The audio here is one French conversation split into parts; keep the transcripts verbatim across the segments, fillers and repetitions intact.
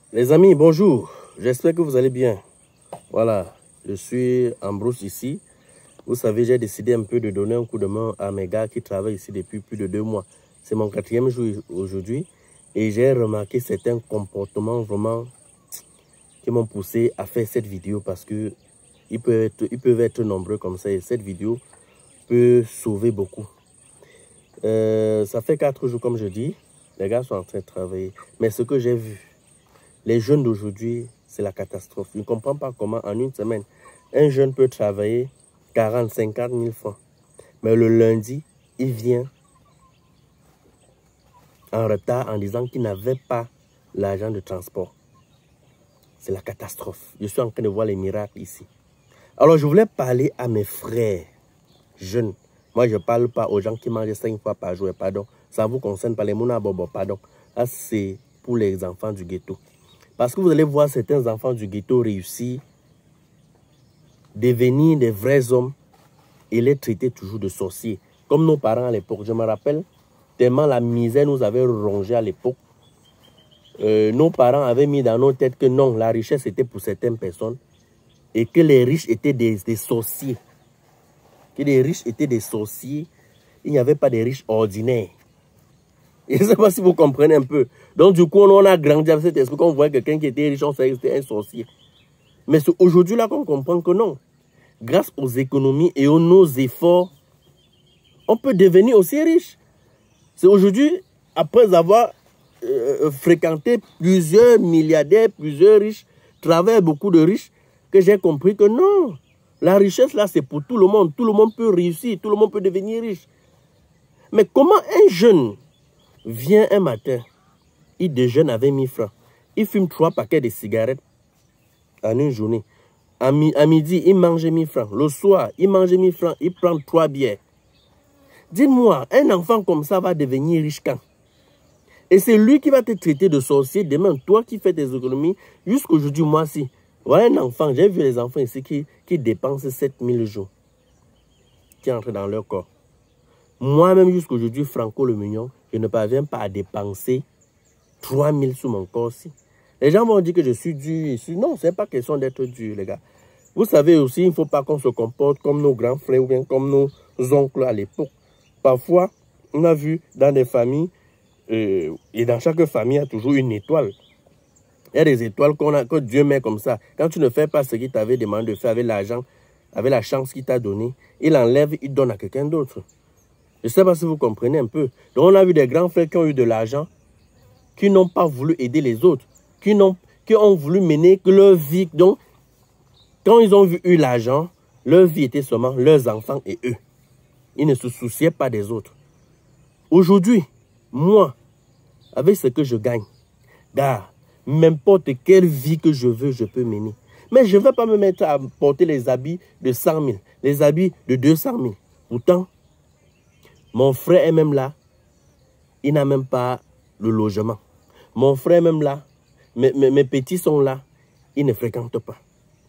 Les amis, bonjour. J'espère que vous allez bien. Voilà, je suis en brousse ici. Vous savez, j'ai décidé un peu de donner un coup de main à mes gars qui travaillent ici depuis plus de deux mois. C'est mon quatrième jour aujourd'hui. Et j'ai remarqué certains comportements vraiment qui m'ont poussé à faire cette vidéo parce que ils peuvent être, ils peuvent être nombreux comme ça. Et cette vidéo peut sauver beaucoup. Euh, ça fait quatre jours, comme je dis. Les gars sont en train de travailler. Mais ce que j'ai vu, les jeunes d'aujourd'hui, c'est la catastrophe. Je ne comprends pas comment en une semaine, un jeune peut travailler quarante, cinquante mille francs. Mais le lundi, il vient en retard en disant qu'il n'avait pas l'argent de transport. C'est la catastrophe. Je suis en train de voir les miracles ici. Alors, je voulais parler à mes frères jeunes. Moi, je ne parle pas aux gens qui mangent cinq fois par jour. Pardon. Ça ne vous concerne pas les mouna bobo. Pardon. Là, c'est pour les enfants du ghetto. Parce que vous allez voir certains enfants du ghetto réussir, devenir des vrais hommes et les traiter toujours de sorciers. Comme nos parents à l'époque. Je me rappelle tellement la misère nous avait rongé à l'époque. Euh, nos parents avaient mis dans nos têtes que non, la richesse était pour certaines personnes et que les riches étaient des, des sorciers. Que les riches étaient des sorciers. Il n'y avait pas de riches ordinaires. Je ne sais pas si vous comprenez un peu. Donc du coup, on a grandi avec cet esprit. Quand on voit quelqu'un qui était riche, on savait que c'était un sorcier. Mais c'est aujourd'hui là qu'on comprend que non. Grâce aux économies et aux nos efforts, on peut devenir aussi riche. C'est aujourd'hui, après avoir euh, fréquenté plusieurs milliardaires, plusieurs riches, travaillé beaucoup de riches, que j'ai compris que non. La richesse là, c'est pour tout le monde. Tout le monde peut réussir, tout le monde peut devenir riche. Mais comment un jeune vient un matin, il déjeune avec mille francs, il fume trois paquets de cigarettes en une journée. À, mi à midi, il mange mille francs. Le soir, il mange mille francs, il prend trois bières. Dis-moi, un enfant comme ça va devenir riche quand? Et c'est lui qui va te traiter de sorcier demain. Toi qui fais tes économies, jusqu'aujourd'hui, moi aussi. Voilà un enfant, j'ai vu les enfants ici qui, qui dépensent sept mille jours, qui entrent dans leur corps. Moi-même, jusqu'aujourd'hui, Franco le Mignon, je ne parviens pas à dépenser trois mille sous mon corps aussi. Les gens vont dire que je suis dur. Non, ce n'est pas question d'être dur, les gars. Vous savez aussi, il ne faut pas qu'on se comporte comme nos grands frères ou bien comme nos oncles à l'époque. Parfois, on a vu dans des familles, euh, et dans chaque famille, il y a toujours une étoile. Il y a des étoiles qu'on a, que Dieu met comme ça. Quand tu ne fais pas ce qu'il t'avait demandé de faire avec l'argent, avec la chance qu'il t'a donné, il enlève, il donne à quelqu'un d'autre. Je ne sais pas si vous comprenez un peu. Donc, on a vu des grands frères qui ont eu de l'argent, qui n'ont pas voulu aider les autres, qui, n'ont, qui ont voulu mener que leur vie. Donc, quand ils ont vu, eu l'argent, leur vie était seulement leurs enfants et eux. Ils ne se souciaient pas des autres. Aujourd'hui, moi, avec ce que je gagne, gars, n'importe quelle vie que je veux, je peux mener. Mais je ne vais pas me mettre à porter les habits de cent mille, les habits de deux cent mille. Pourtant, mon frère est même là, il n'a même pas le logement. Mon frère est même là, mes, mes, mes petits sont là, ils ne fréquentent pas.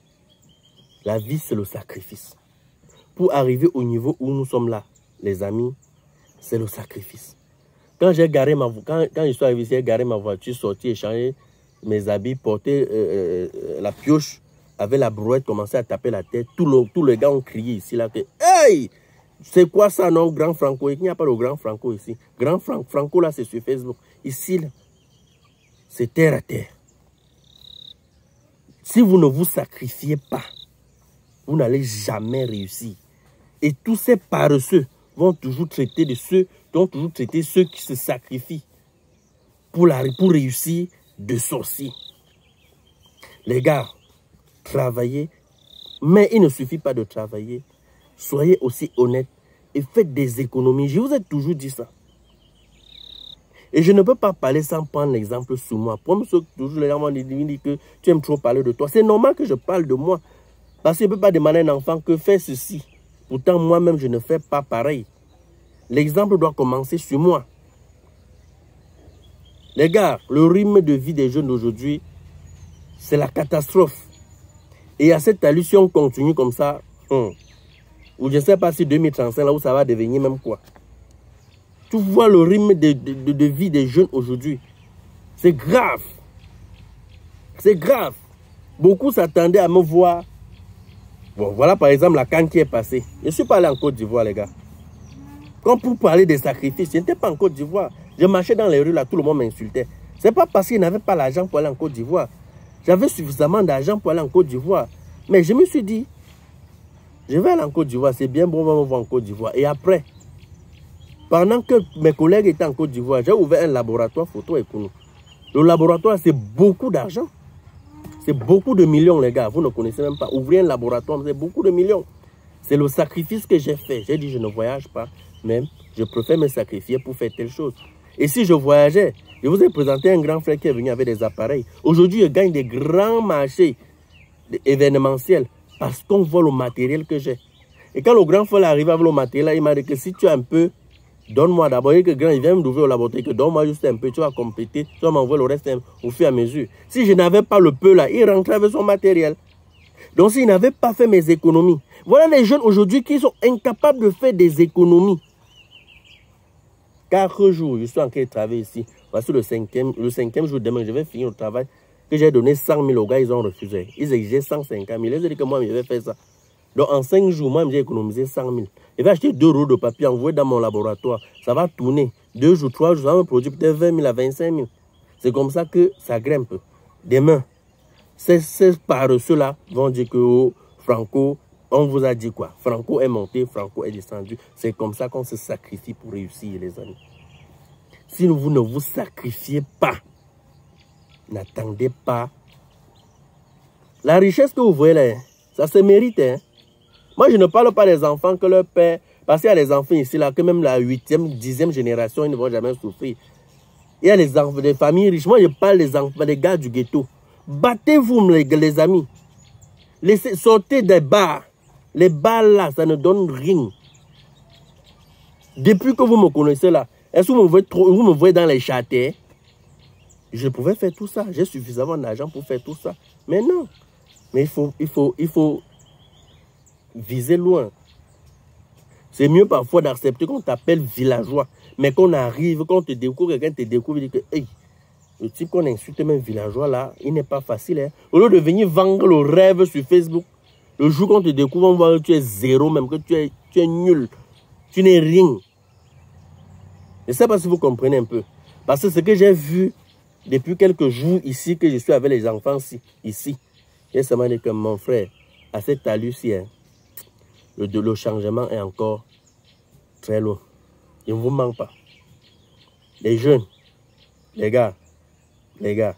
La vie, c'est le sacrifice. Pour arriver au niveau où nous sommes là, les amis, c'est le sacrifice. Quand j'ai garé ma quand, quand je suis arrivé ici, j'ai garé ma voiture, sorti, échangé mes habits, porté euh, euh, la pioche, avec la brouette, commencé à taper la tête. Tous le, tout les gars ont crié ici, là, que hey! C'est quoi ça, non, Grand Franco? Il n'y a pas de Grand Franco ici. Grand Franco, Franco là, c'est sur Facebook. Ici, là, c'est terre à terre. Si vous ne vous sacrifiez pas, vous n'allez jamais réussir. Et tous ces paresseux vont toujours traiter de ceux, vont toujours traiter ceux qui se sacrifient pour, la, pour réussir de sorciers. Les gars, travaillez, mais il ne suffit pas de travailler. Soyez aussi honnêtes et faites des économies. Je vous ai toujours dit ça. Et je ne peux pas parler sans prendre l'exemple sur moi. Comme ceux, toujours les gens vont dire que tu aimes trop parler de toi. C'est normal que je parle de moi. Parce que je ne peux pas demander à un enfant que fais ceci. Pourtant, moi-même, je ne fais pas pareil. L'exemple doit commencer sur moi. Les gars, le rythme de vie des jeunes d'aujourd'hui, c'est la catastrophe. Et à cette allure, si on continue comme ça, hum, ou je ne sais pas si deux mille trente-cinq, là où ça va devenir même quoi. Tu vois le rythme de, de, de, de vie des jeunes aujourd'hui. C'est grave. C'est grave. Beaucoup s'attendaient à me voir. Bon, voilà par exemple la canne qui est passée. Je suis pas allé en Côte d'Ivoire, les gars. Comme pour parler des sacrifices, je n'étais pas en Côte d'Ivoire. Je marchais dans les rues, là, tout le monde m'insultait. C'est pas parce qu'ils n'avaient pas l'argent pour aller en Côte d'Ivoire. J'avais suffisamment d'argent pour aller en Côte d'Ivoire. Mais je me suis dit, je vais aller en Côte d'Ivoire, c'est bien bon, on va me voir en Côte d'Ivoire. Et après, pendant que mes collègues étaient en Côte d'Ivoire, j'ai ouvert un laboratoire photo et pour nous. Le laboratoire, c'est beaucoup d'argent. C'est beaucoup de millions, les gars. Vous ne connaissez même pas. Ouvrir un laboratoire, c'est beaucoup de millions. C'est le sacrifice que j'ai fait. J'ai dit, je ne voyage pas, même. Je préfère me sacrifier pour faire telle chose. Et si je voyageais, je vous ai présenté un grand frère qui est venu avec des appareils. Aujourd'hui, je gagne des grands marchés événementiels parce qu'on voit le matériel que j'ai. Et quand le grand frère arrive avec le matériel, il m'a dit que si tu as un peu, donne-moi d'abord. Et que grand, il vient d'ouvrir au laboratoire, que donne-moi juste un peu, tu vas compléter, tu vas m'envoyer le reste au fur et à mesure. Si je n'avais pas le peu là, il rentrait avec son matériel. Donc s'il n'avait pas fait mes économies. Voilà les jeunes aujourd'hui qui sont incapables de faire des économies. Quatre jours, je suis en train de travailler ici. Voici le cinquième, le cinquième jour demain, je vais finir le travail. Que j'ai donné cent mille aux gars, ils ont refusé. Ils exigeaient cent cinquante mille. Ils ont dit que moi, je vais faire ça. Donc en cinq jours, moi, j'ai économisé cent mille. Je vais acheter deux rouleaux de papier, envoyer dans mon laboratoire. Ça va tourner. Deux jours, trois jours, ça va me produire peut-être vingt mille à vingt-cinq mille. C'est comme ça que ça grimpe. Demain, ces, ces paresseux-là vont dire que oh, Franco, on vous a dit quoi? Franco est monté, Franco est descendu. C'est comme ça qu'on se sacrifie pour réussir, les amis. Si vous ne vous sacrifiez pas, n'attendez pas. La richesse que vous voyez là, ça se mérite. Hein? Moi, je ne parle pas des enfants que leur père... Parce qu'il y a des enfants ici, là, que même la huitième, dixième génération, ils ne vont jamais souffrir. Il y a les enfants des familles riches. Moi, je parle des enfants, des gars du ghetto. Battez-vous, les, les amis. Laissez, sortez des bars. Les bars là, ça ne donne rien. Depuis que vous me connaissez là, est-ce que vous me voyez, trop, vous me voyez dans les châtaignes? Je pouvais faire tout ça. J'ai suffisamment d'argent pour faire tout ça. Mais non. Mais il faut, il faut, il faut viser loin. C'est mieux parfois d'accepter qu'on t'appelle villageois. Mais qu'on arrive, qu'on te découvre, quelqu'un te découvre et dit que hey, le type qu'on insulte même villageois là, il n'est pas facile. Hein? Au lieu de venir vendre le rêve sur Facebook, le jour qu'on te découvre, on voit que tu es zéro, même que tu es, tu es nul. Tu n'es rien. Je ne sais pas si vous comprenez un peu. Parce que ce que j'ai vu depuis quelques jours ici, que je suis avec les enfants ici, ici j'ai seulement dit que mon frère, à cette allure-ci, hein, le, le changement est encore très loin. Il ne vous manque pas. Les jeunes, les gars, les gars,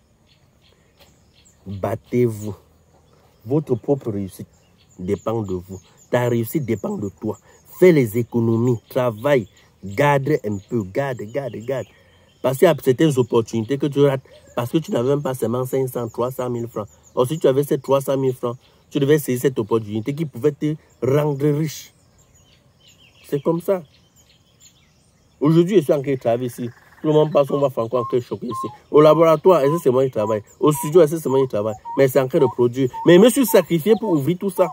battez-vous. Votre propre réussite dépend de vous. Ta réussite dépend de toi. Fais les économies, travaille, garde un peu, garde, garde, garde. Parce qu'il y a certaines opportunités que tu rates parce que tu n'avais même pas seulement cinq cents, trois cent mille francs. Or, si tu avais ces trois cent mille francs, tu devais saisir cette opportunité qui pouvait te rendre riche. C'est comme ça. Aujourd'hui, je suis en train de travailler ici. Tout le monde passe, on va faire encore en train de choquer ici. Au laboratoire, est-ce que c'est moi qui travaille? Au studio, est-ce que c'est moi qui travaille? Mais c'est en train de produire. Mais je me suis sacrifié pour ouvrir tout ça.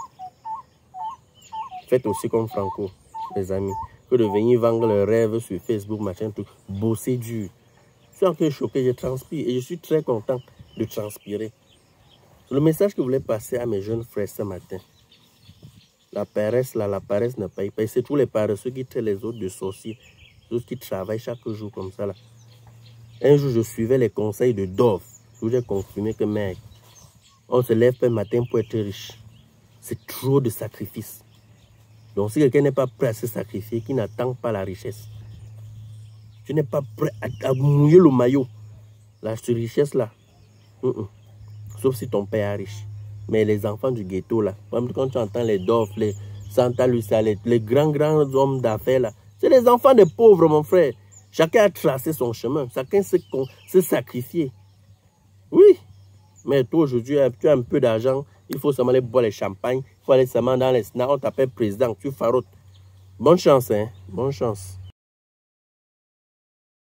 Faites aussi comme Franco, les amis. Que de venir vendre le rêve sur Facebook, machin, tout. Bosser dur. Je suis en train de choquer, je transpire. Et je suis très content de transpirer. Le message que je voulais passer à mes jeunes frères ce matin. La paresse, là, la paresse ne paye pas. C'est tous les paresseux qui traitent les autres de sorciers. Ceux qui travaillent chaque jour comme ça, là. Un jour, je suivais les conseils de Dove. Où j'ai confirmé que, mec, on se lève le matin pour être riche. C'est trop de sacrifices. Donc, si quelqu'un n'est pas prêt à se sacrifier, qui n'attend pas la richesse, tu n'es pas prêt à, à mouiller le maillot, là, cette richesse-là, mm -mm. Sauf si ton père est riche. Mais les enfants du ghetto, là, quand tu entends les Dove, les Santa Lucia, les, les grands, grands hommes d'affaires, là, c'est les enfants des pauvres, mon frère. Chacun a tracé son chemin. Chacun s'est sacrifié. Oui. Mais toi, aujourd'hui, tu as un peu d'argent. Il faut seulement aller boire les champagnes. Il faut aller seulement dans les snacks. On t'appelle président. Tu farotes. Bonne chance, hein. Bonne chance.